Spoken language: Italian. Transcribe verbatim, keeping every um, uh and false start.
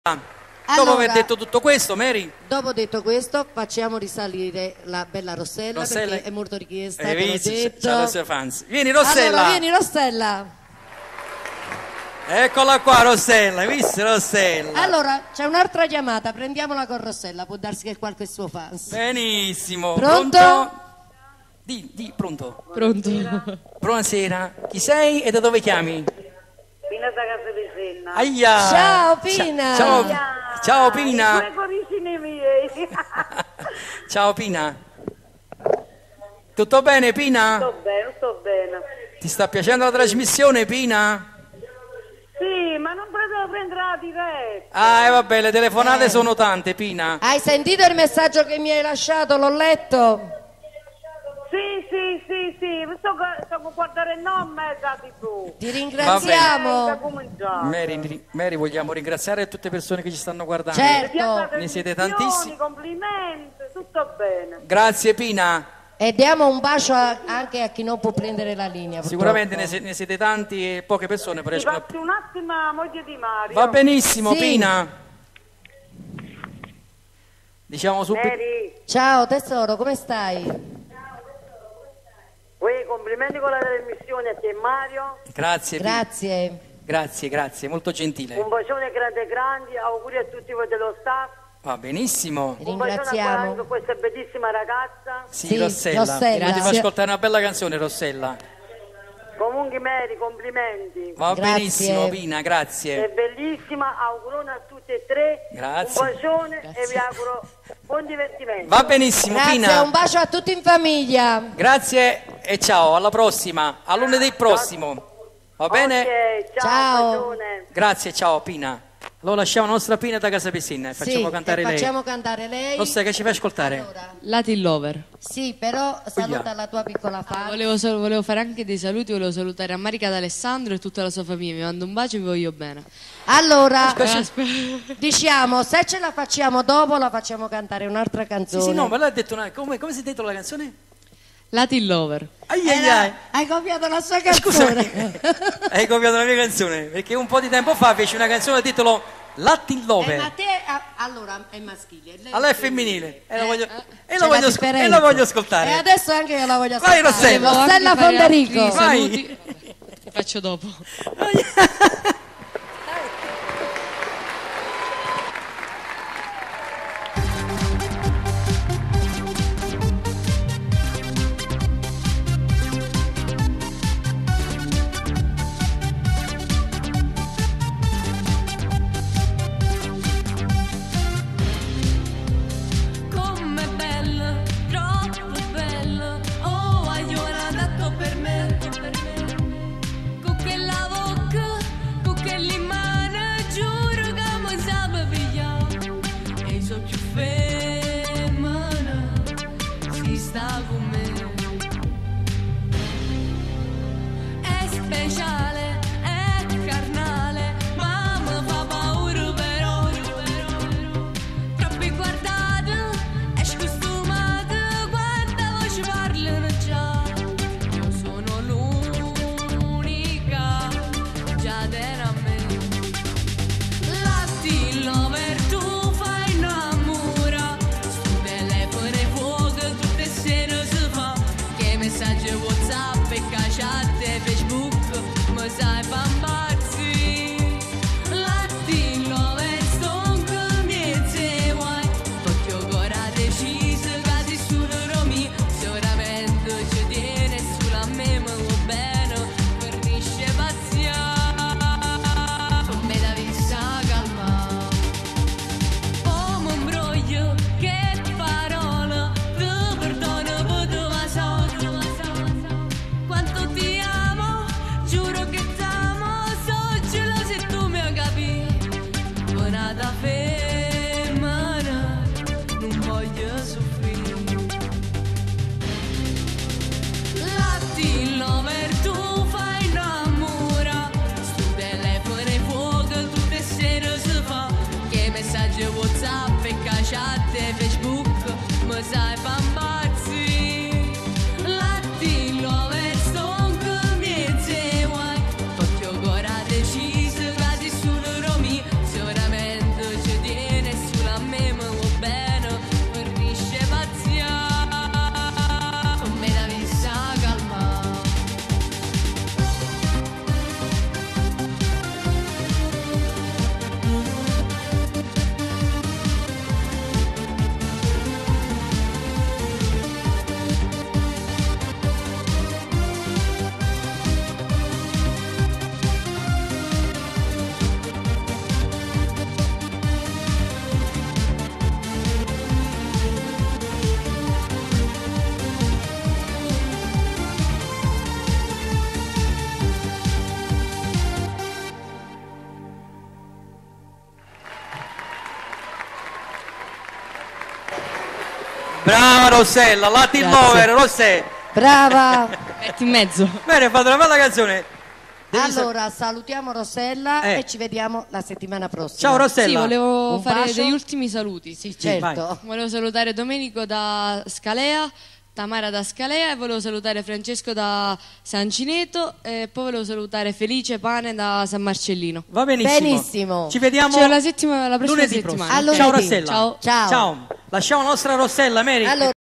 Dopo Allora, aver detto tutto questo, Mary, dopo detto questo, facciamo risalire la bella Rossella, Rossella perché è molto richiesta, hai te l'ho visto? detto. C'ha le sue fans. Vieni Rossella, Allora, vieni Rossella. Eccola qua Rossella, hai visto Rossella? Allora, c'è un'altra chiamata, prendiamola con Rossella, può darsi che qualche suo fans. Benissimo. Pronto? Di, di, pronto. Pronto? Buonasera. Chi sei e da dove chiami? Pina da casa di Senna. Aia. Ciao Pina. Ciao, ciao Pina. Due coricine miei. Ciao Pina. Tutto bene Pina? Sto bene, sto bene. Ti sta piacendo la trasmissione Pina? Sì, ma non potevo prendere la diretta. Ah, e vabbè, le telefonate Eh. sono tante Pina. Hai sentito il messaggio che mi hai lasciato? L'ho letto. Sì, sì, sì, sì, sto, sto a guardare il nome da tivù. Ti Da ringraziamo. cominciare. Mary, Mary, vogliamo ringraziare tutte le persone che ci stanno guardando. Certo. Ne siete Trasmissioni, tantissimi. complimenti, tutto bene. Grazie Pina. E diamo un bacio a- anche a chi non può prendere la linea. Sicuramente ne, purtroppo. se- ne siete tanti e poche persone Ti riescono a... passi un attimo a moglie di Mario. Va benissimo Sì. Pina. Diciamo subito... Mary, Ciao tesoro, come stai? uè, complimenti con la trasmissione a te Mario. Grazie Pina. Grazie. Grazie, grazie, molto gentile. Un bacione grande grande, auguri a tutti voi dello staff. Va benissimo. Un bacione a Ringraziamo. quella- questa bellissima ragazza. Sì, Sì, Rossella. Rossella. Ti fa ascoltare una bella canzone Rossella. Comunque Mary, complimenti. Va Grazie. benissimo Pina, È grazie. bellissima, augurone a tutti e tre. Grazie. Un bacione e vi auguro buon divertimento. Va benissimo Grazie, Pina. un bacio a tutti in famiglia. Grazie e ciao, alla prossima, a lunedì prossimo. Va bene? Ok, ciao, Ciao. bacione. Grazie, ciao Pina. Allora lasciamo la nostra Pina da Casa Pessina e facciamo Sì, cantare e lei. facciamo cantare lei. Rossella, che ci fai ascoltare? Allora, Latin Lover. sì, però saluta la tua piccola fan. Volevo, sal- volevo fare anche dei saluti, volevo salutare a Marica d'Alessandro e tutta la sua famiglia. Mi mando un bacio e vi voglio bene. Allora, Eh, aspe- diciamo, se ce la facciamo dopo, la facciamo cantare un'altra Sì, canzone. sì, no, ma lei ha detto una... Come, come si intitola la canzone? Latin Lover. Ai Eh, ai ai. hai copiato la sua Scusami, canzone. hai copiato la mia canzone, perché un po' di tempo fa fece una canzone a titolo Latin Eh, Lover. ma te, ah, allora, è maschile. lei A lei è femminile. E la Eh, voglio, eh, e c'è la la voglio, ascol- e differenza. la voglio ascoltare. E adesso anche io la voglio Vai, ascoltare. Rossella. Volevo anche Rossella fare Fonderico. altri Vai. saluti. Li faccio dopo. Com'è bella, troppo bella, oh, aiuta tanto per me, con quella bocca, con quelle mani, giuro che mi sape pigliare, e so più femmina, si sta con me, è speciale, è carnale, ma mi fa paura però, troppi guardate, è scostumata, guarda voci parlano già, io sono l'unica, già dentro a me. Latin Lover, tu fai innamora, sto telefono e fuoco tutte sere si fa, che messaggi WhatsApp e cacciate Facebook, mi sai fa impazzire. Latin Lover, sto con me se vuoi, perché ora deciso quasi solo mio, sicuramente ci tiene sulla me, ma va bene, fornisce pazienza, come da vista calma. Oh, mi imbroglio, che parola, ti perdono, poteva solo, quanto ti amo, giuro che t'amo, so gelosa se tu mi capi, buonata femmina, non voglio soffrire. Latin Lover, tu fai innamora, sto telefono e fuoco tutte sere si fa, che messaggi WhatsApp e cacciate Facebook, mi sai fa impazzire. Latin Lover, sto con me se vuoi, perché ora deciso quasi solo mio, sicuramente Brava Rossella, Latin Grazie. Lover, Rossè. Brava. Metti in mezzo. Bene, fate una bella canzone. Devi sa- Allora, salutiamo Rossella Eh. e ci vediamo la settimana prossima. Ciao Rossella. Sì, volevo Un fare bacio? degli ultimi saluti. Sì, Sì, certo. Volevo salutare Domenico da Scalea, Tamara da Scalea e volevo salutare Francesco da San Cineto e poi volevo salutare Felice Pane da San Marcellino. Va benissimo. Benissimo. Ci vediamo Cioè, la, settima- la prossima lunedì settimana. prossimo. A Ciao lunedì. Rossella. Ciao. Ciao. Ciao. Lasciamo la nostra Rossella, Mary. Allora-